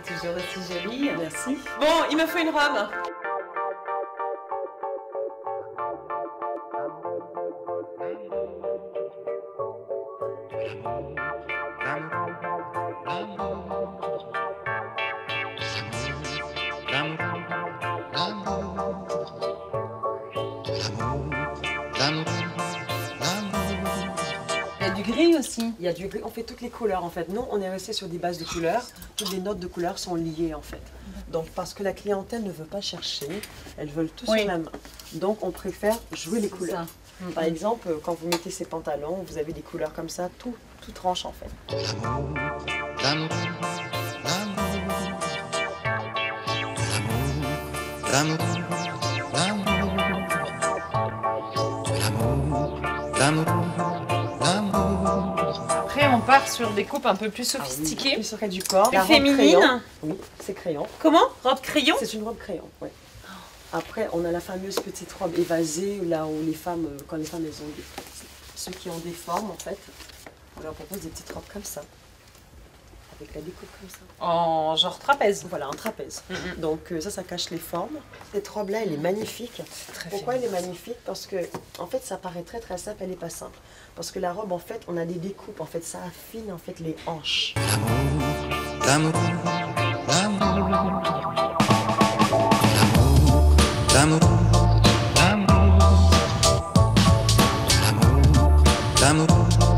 toujours aussi jolie. Merci. Bon, il me faut une robe. Il y a du gris aussi. Il y a du gris, on fait toutes les couleurs en fait. Nous, on est resté sur des bases de couleurs. Toutes les notes de couleurs sont liées en fait. Donc parce que la clientèle ne veut pas chercher, elles veulent tout sur la main. Donc on préfère jouer les couleurs. Par exemple, quand vous mettez ces pantalons, vous avez des couleurs comme ça, tout tranche en fait. Après, on part sur des coupes un peu plus sophistiquées. Plus près du corps. Plus féminine. Oui, c'est crayon. Comment? Robe crayon? C'est une robe crayon, oui. Après, on a la fameuse petite robe évasée, là où les femmes, quand les femmes, elles ont ceux qui ont des formes, en fait, on leur propose des petites robes comme ça, avec la découpe comme ça. En genre trapèze. Voilà, en trapèze. Donc ça cache les formes. Cette robe-là, elle est magnifique. Pourquoi elle est magnifique? Parce que, en fait, ça paraît très très simple, elle n'est pas simple. Parce que la robe, en fait, on a des découpes, en fait, ça affine, en fait, les hanches. L'amour, l'amour, l'amour,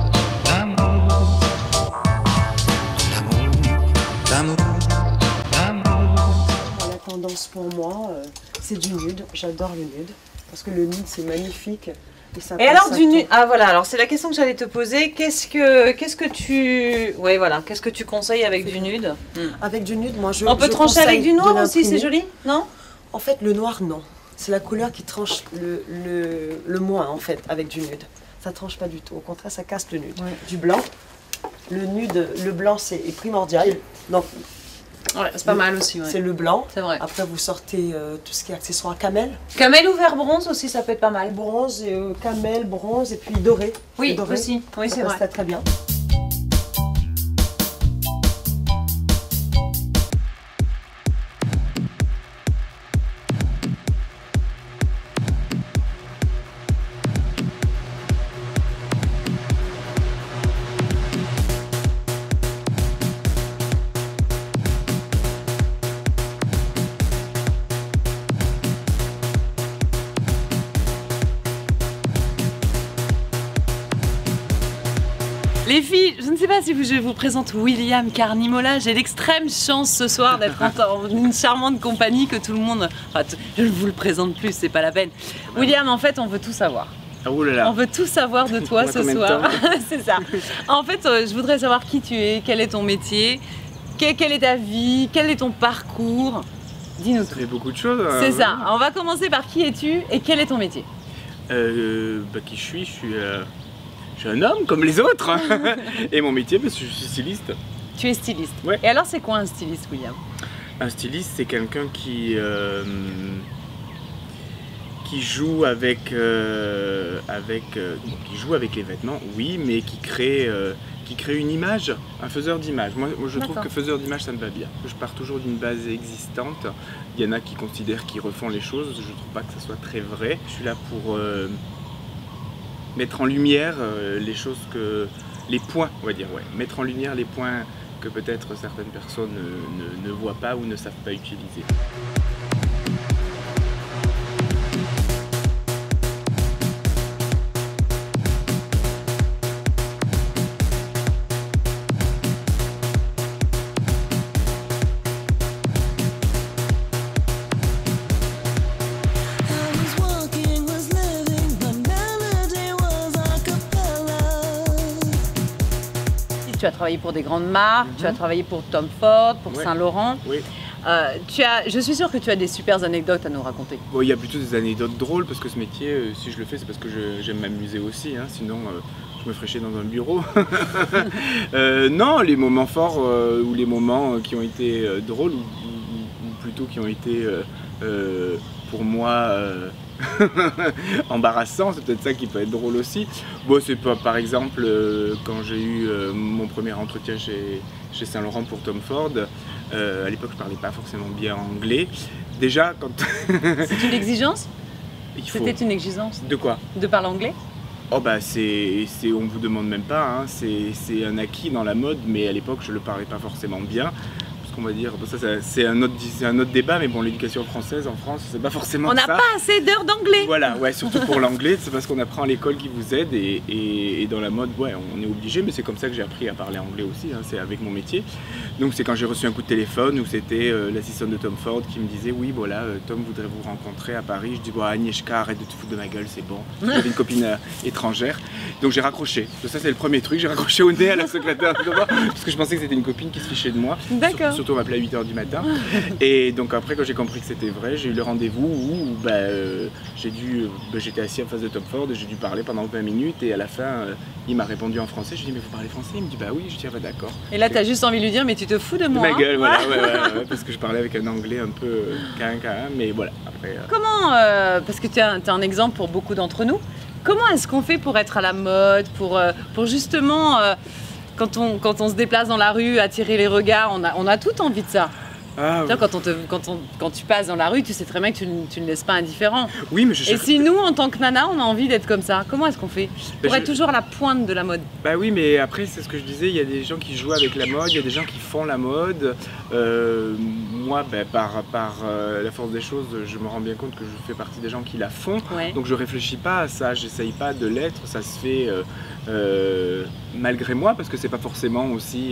La tendance pour moi, c'est du nude. J'adore le nude. Parce que le nude, c'est magnifique. Et alors du nude, ah voilà, alors c'est la question que j'allais te poser. Qu'est-ce que tu, ouais voilà, qu'est-ce que tu conseilles avec du nude? Avec du nude, moi je. On peut trancher avec du noir aussi, c'est joli, non? En fait, le noir, non. C'est la couleur qui tranche le moins, en fait, avec du nude. Ça tranche pas du tout. Au contraire, ça casse le nude. Ouais. Du blanc, le nude, le blanc, c'est primordial. Donc, ouais, c'est pas mal aussi. Ouais. C'est le blanc. C'est vrai. Après, vous sortez tout ce qui est accessoires camel. Camel ou vert bronze aussi, ça peut être pas mal. Bronze, camel, bronze et puis doré. Oui, doré, aussi. Oui, c'est vrai. Ça très bien. Les filles, je ne sais pas si je vous présente William Carnimola. J'ai l'extrême chance ce soir d'être en une charmante compagnie que tout le monde... Enfin, je ne vous le présente plus, c'est pas la peine. William, en fait, on veut tout savoir. Oh là là. On veut tout savoir de toi ce soir. C'est ça. En fait, je voudrais savoir qui tu es, quel est ton métier, quelle est ta vie, quel est ton parcours. Dis-nous tout. Ça fait beaucoup de choses. C'est ça. On va commencer par qui es-tu et quel est ton métier? Qui je suis je suis un homme comme les autres. Et mon métier, je suis styliste. Tu es styliste. Ouais. Et alors, c'est quoi un styliste, William? Un styliste, c'est quelqu'un qui joue avec, qui joue avec les vêtements, oui, mais qui crée une image, un faiseur d'image. Moi je trouve que faiseur d'image, ça me va bien. Je pars toujours d'une base existante. Il y en a qui considèrent qu'ils refont les choses. Je ne trouve pas que ça soit très vrai. Je suis là pour mettre en lumière les choses les points, on va dire, ouais. Mettre en lumière les points que peut-être certaines personnes ne voient pas ou ne savent pas utiliser. Tu as travaillé pour des grandes marques, tu as travaillé pour Tom Ford, pour Saint-Laurent. Oui. Je suis sûre que tu as des super anecdotes à nous raconter. Bon, il y a plutôt des anecdotes drôles parce que ce métier, si je le fais, c'est parce que j'aime m'amuser aussi. Hein, sinon, je me ferais chier dans un bureau. Non, les moments forts ou les moments qui ont été drôles ou plutôt qui ont été pour moi embarrassant, c'est peut-être ça qui peut être drôle aussi. Bon, c'est pas, par exemple, quand j'ai eu mon premier entretien chez Saint-Laurent pour Tom Ford, À l'époque, je parlais pas forcément bien anglais. Déjà, quand C'est une exigence? il faut... C'était une exigence De quoi? de parler anglais? Oh bah on vous demande même pas, hein. C'est un acquis dans la mode, mais à l'époque, je le parlais pas forcément bien. On va dire, c'est un autre débat, mais bon, l'éducation française en France, c'est pas forcément ça. On n'a pas assez d'heures d'anglais. Voilà, ouais, surtout pour l'anglais, c'est parce qu'on apprend à l'école qui vous aide et dans la mode, ouais, on est obligé, mais c'est comme ça que j'ai appris à parler anglais aussi, hein, c'est avec mon métier. Donc c'est quand j'ai reçu un coup de téléphone où c'était l'assistante de Tom Ford qui me disait, oui, voilà, Tom voudrait vous rencontrer à Paris. Je dis, bon, Agnieszka, arrête de te foutre de ma gueule, c'est bon. J'avais une copine étrangère, donc j'ai raccroché. Ça, c'est le premier truc, j'ai raccroché au nez à la secrétaire, parce que je pensais que c'était une copine qui se fichait de moi. D'accord. Surtout on m'appelait à 8h du matin. Et donc après, quand j'ai compris que c'était vrai, j'ai eu le rendez-vous où j'étais assis en face de Tom Ford et j'ai dû parler pendant 20 minutes et à la fin, il m'a répondu en français. Je lui ai dit, mais vous parlez français? Il me dit, bah oui. Je dis, ah bah d'accord. Et là, t'as juste envie de lui dire, mais tu te fous de moi. De ma gueule, voilà, ouais, parce que je parlais avec un anglais un peu câlin, mais voilà. Après, Comment, parce que tu es un exemple pour beaucoup d'entre nous, comment est-ce qu'on fait pour être à la mode, pour justement... Quand on se déplace dans la rue, attirer les regards, on a tout envie de ça. Ah, Tu vois, quand tu passes dans la rue, tu sais très bien que tu ne laisses pas indifférent. oui, mais Et si nous, en tant que nana, on a envie d'être comme ça, comment est-ce qu'on fait pour être toujours à la pointe de la mode? Bah oui, mais après, c'est ce que je disais, il y a des gens qui jouent avec la mode, il y a des gens qui font la mode. Moi, par la force des choses, je me rends bien compte que je fais partie des gens qui la font. Ouais. Donc je réfléchis pas à ça, j'essaye pas de l'être, ça se fait malgré moi, parce que c'est pas forcément aussi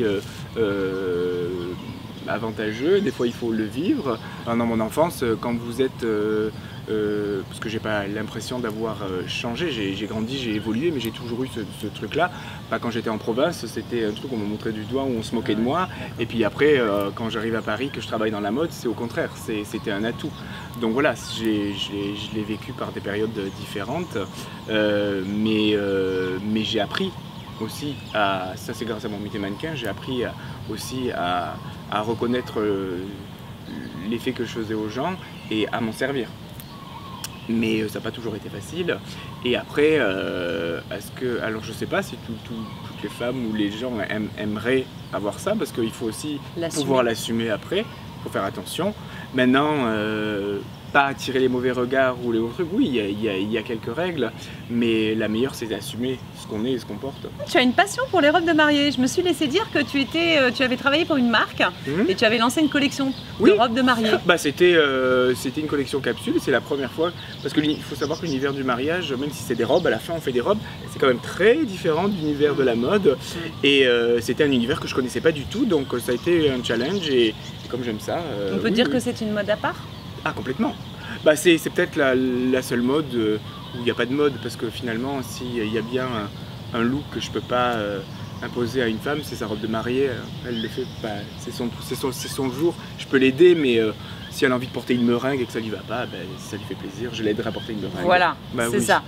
avantageux, des fois il faut le vivre. Pendant mon enfance, quand vous êtes... parce que j'ai pas l'impression d'avoir changé, j'ai grandi, j'ai évolué, mais j'ai toujours eu ce truc-là. Pas quand j'étais en province, c'était un truc où on me montrait du doigt, où on se moquait de moi. Et puis après, quand j'arrive à Paris, que je travaille dans la mode, c'est au contraire, c'était un atout. Donc voilà, je l'ai vécu par des périodes différentes, mais j'ai appris aussi ça c'est grâce à mon métier mannequin, j'ai appris aussi à reconnaître l'effet que je faisais aux gens et à m'en servir. Mais ça n'a pas toujours été facile. Et après, alors je sais pas si toutes les femmes ou les gens aimeraient avoir ça, parce qu'il faut aussi pouvoir l'assumer après, il faut faire attention. Maintenant, pas attirer les mauvais regards ou les autres trucs, oui, il y a quelques règles, mais la meilleure c'est d'assumer ce qu'on est et ce qu'on porte. Tu as une passion pour les robes de mariée. Je me suis laissé dire que tu avais travaillé pour une marque et tu avais lancé une collection de robes de mariée. Bah, c'était une collection capsule, c'est la première fois, parce qu'il faut savoir que l'univers du mariage, même si c'est des robes, à la fin on fait des robes, c'est quand même très différent de l'univers de la mode, et c'était un univers que je connaissais pas du tout, donc ça a été un challenge, et comme j'aime ça... On peut dire que c'est une mode à part? Ah, complètement. Bah, c'est peut-être la seule mode où il n'y a pas de mode, parce que finalement, s'il y a bien un look que je peux pas imposer à une femme, c'est sa robe de mariée. Elle le fait, bah, c'est son jour. Je peux l'aider, mais si elle a envie de porter une meringue et que ça lui va pas, bah, si ça lui fait plaisir, je l'aiderai à porter une meringue. Voilà, bah, c'est ça.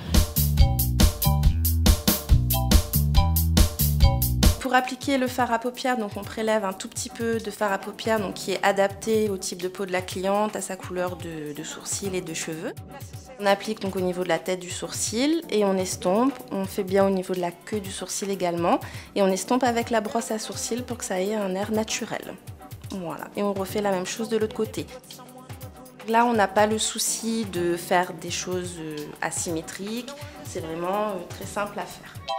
Pour appliquer le fard à paupières, donc on prélève un tout petit peu de fard à paupières donc qui est adapté au type de peau de la cliente, à sa couleur de sourcils et de cheveux. On applique donc au niveau de la tête du sourcil et on estompe. On fait bien au niveau de la queue du sourcil également et on estompe avec la brosse à sourcils pour que ça ait un air naturel. Voilà. Et on refait la même chose de l'autre côté. Là, on n'a pas le souci de faire des choses asymétriques. C'est vraiment très simple à faire.